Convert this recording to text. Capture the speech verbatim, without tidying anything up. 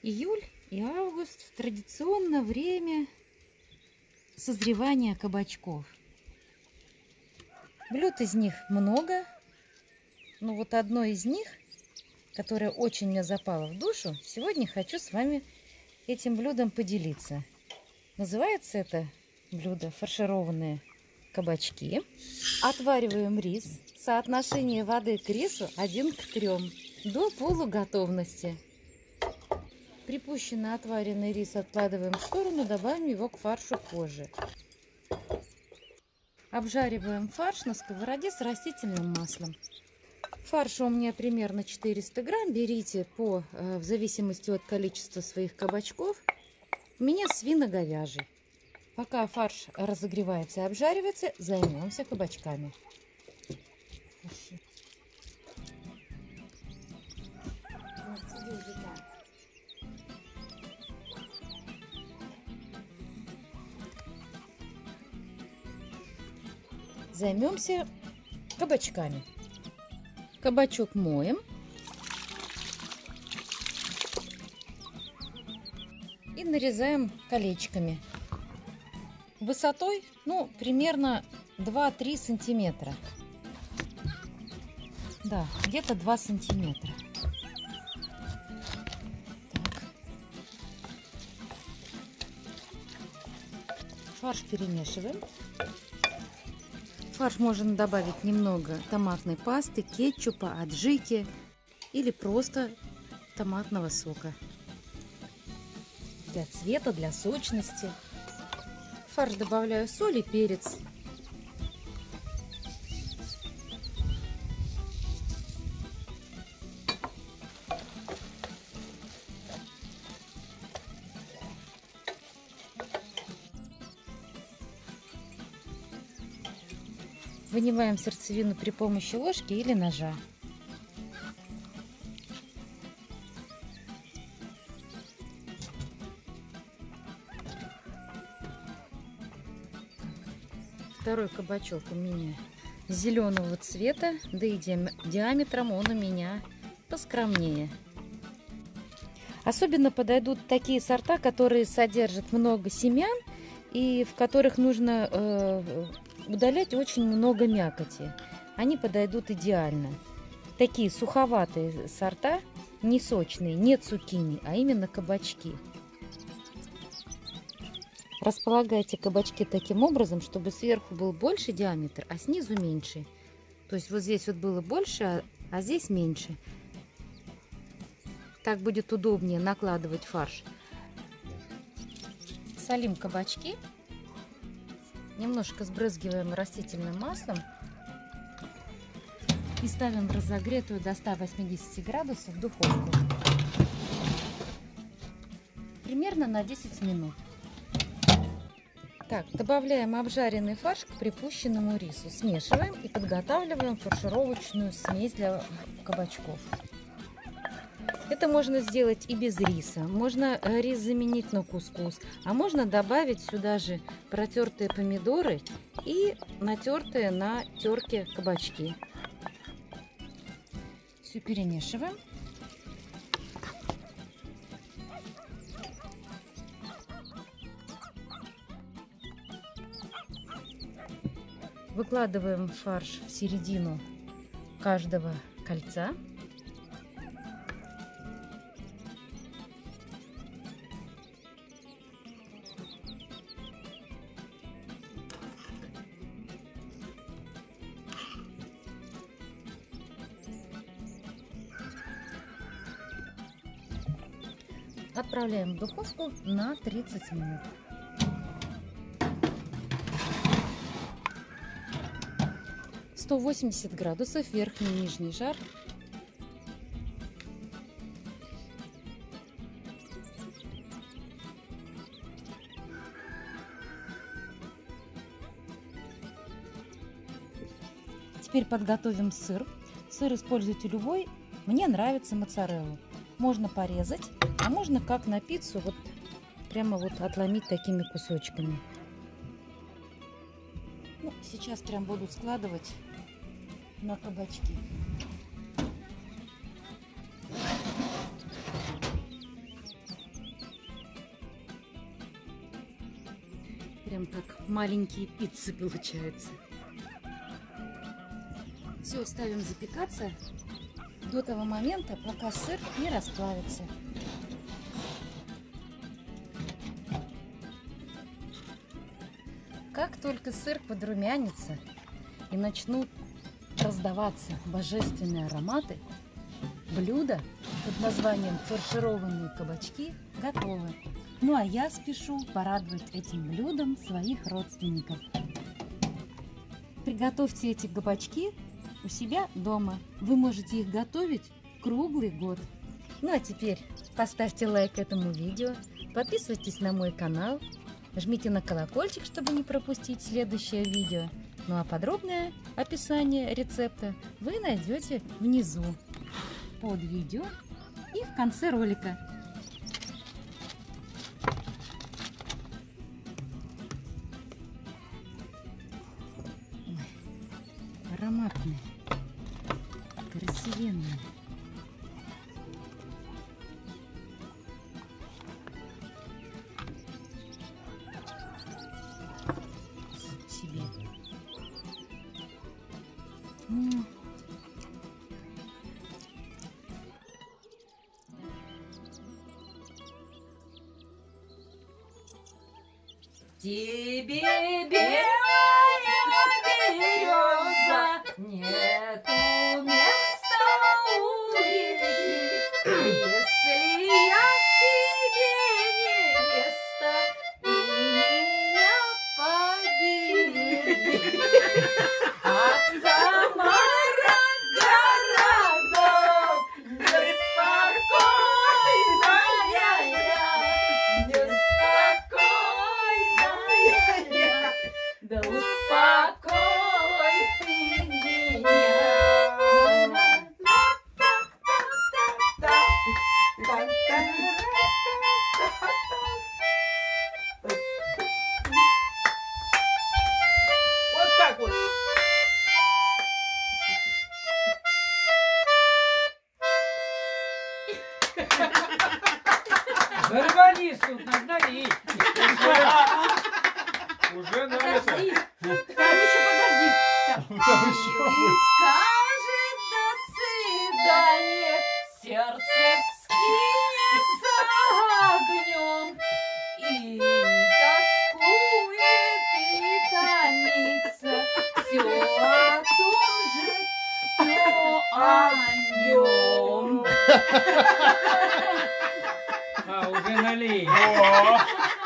Июль и август – традиционно время созревания кабачков. Блюд из них много, но вот одно из них, которое очень мне запало в душу, сегодня хочу с вами этим блюдом поделиться. Называется это блюдо фаршированные кабачки. Отвариваем рис. Соотношение воды к рису один к трем до полуготовности. Припущенный отваренный рис откладываем в сторону, добавим его к фаршу позже. Обжариваем фарш на сковороде с растительным маслом. Фарша у меня примерно четыреста грамм. Берите по, в зависимости от количества своих кабачков. У меня свино-говяжий. Пока фарш разогревается и обжаривается, займемся кабачками. Займемся кабачками. Кабачок моем. И нарезаем колечками. Высотой, ну, примерно два-три сантиметра. Да, где-то два сантиметра. Так. Фарш перемешиваем. В фарш можно добавить немного томатной пасты, кетчупа, аджики или просто томатного сока. Для цвета, для сочности. В фарш добавляю соль и перец. Вынимаем сердцевину при помощи ложки или ножа. Второй кабачок у меня зеленого цвета, да и диаметром он у меня поскромнее. Особенно подойдут такие сорта, которые содержат много семян и в которых нужно э, удалять очень много мякоти. Они подойдут идеально. Такие суховатые сорта, не сочные, не цукини, а именно кабачки. Располагайте кабачки таким образом, чтобы сверху был больше диаметр, а снизу меньше. То есть вот здесь вот было больше, а здесь меньше. Так будет удобнее накладывать фарш. Солим кабачки. Немножко сбрызгиваем растительным маслом. И ставим в разогретую до ста восьмидесяти градусов духовку. Примерно на десять минут. Так, добавляем обжаренный фарш к припущенному рису. Смешиваем и подготавливаем фаршировочную смесь для кабачков. Это можно сделать и без риса. Можно рис заменить на кускус. А можно добавить сюда же протертые помидоры и натертые на терке кабачки. Все перемешиваем. Выкладываем фарш в середину каждого кольца. Отправляем в духовку на тридцать минут. сто восемьдесят градусов, верхний и нижний жар. Теперь подготовим сыр. Сыр используйте любой. Мне нравится моцарелла. Можно порезать, а можно как на пиццу, вот прямо вот отломить такими кусочками. Ну, сейчас прям буду складывать на кабачки. скажем так, маленькие пиццы получаются. Все, ставим запекаться до того момента, пока сыр не расплавится. Как только сыр подрумянится и начнут раздаваться божественные ароматы, блюдо под названием фаршированные кабачки готово. Ну а я спешу порадовать этим блюдом своих родственников. Приготовьте эти кабачки у себя дома. Вы можете их готовить круглый год. Ну а теперь поставьте лайк этому видео, подписывайтесь на мой канал, жмите на колокольчик, чтобы не пропустить следующее видео. Ну а подробное описание рецепта вы найдете внизу под видео и в конце ролика. Ой, ароматные, красивенные. Себе. М. Тебе, белая береза, нету места у реки. Если я тебе невеста, и меня побереги. От Самара городов неспокойная я, неспокойная я, да успокой ты меня. Вот так вот. Зарвались тут, нагнали. Уже на это. Подожди, там еще подожди. Там еще. И скажет до свидания, сердце вскинется огнем, и тоскует, и томится, все о том же, все о нем. А, уже налей. О!